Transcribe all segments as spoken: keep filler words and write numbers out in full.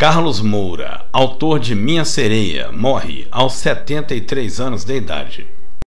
Carlos Moura, autor de Minha Sereia, morre aos setenta e três anos de idade.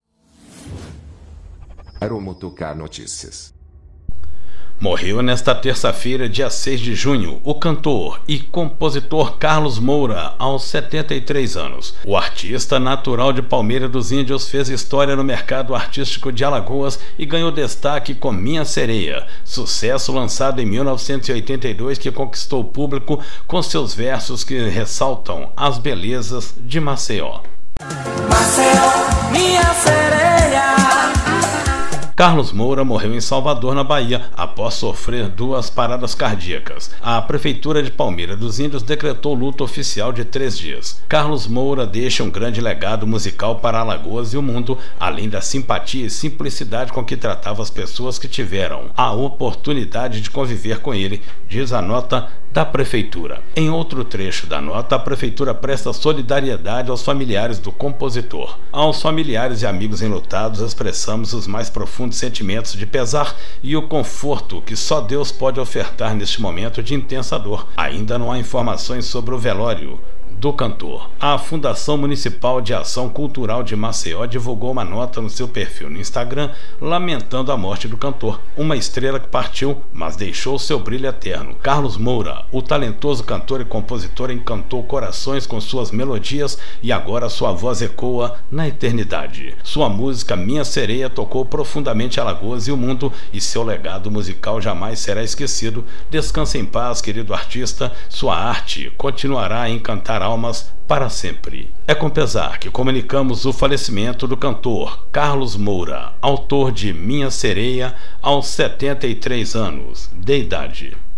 Aromotocar Notícias. Morreu nesta terça-feira, dia seis de junho, o cantor e compositor Carlos Moura, aos setenta e três anos. O artista natural de Palmeira dos Índios fez história no mercado artístico de Alagoas e ganhou destaque com Minha Sereia, sucesso lançado em mil novecentos e oitenta e dois que conquistou o público com seus versos que ressaltam as belezas de Maceió. Maceió, minha sereia. Carlos Moura morreu em Salvador, na Bahia, após sofrer duas paradas cardíacas. A Prefeitura de Palmeira dos Índios decretou luto oficial de três dias. Carlos Moura deixa um grande legado musical para Alagoas e o mundo, além da simpatia e simplicidade com que tratava as pessoas que tiveram a oportunidade de conviver com ele, diz a nota da Prefeitura. Em outro trecho da nota, a Prefeitura presta solidariedade aos familiares do compositor. Aos familiares e amigos enlutados, expressamos os mais profundos sentimentos de pesar e o conforto que só Deus pode ofertar neste momento de intensa dor. Ainda não há informações sobre o velório do cantor. A Fundação Municipal de Ação Cultural de Maceió divulgou uma nota no seu perfil no Instagram lamentando a morte do cantor, uma estrela que partiu, mas deixou seu brilho eterno. Carlos Moura, o talentoso cantor e compositor, encantou corações com suas melodias e agora sua voz ecoa na eternidade. Sua música Minha Sereia tocou profundamente Alagoas e o mundo e seu legado musical jamais será esquecido. Descanse em paz, querido artista, sua arte continuará a encantar almas para sempre. É com pesar que comunicamos o falecimento do cantor Carlos Moura, autor de Minha Sereia, aos setenta e três anos de idade.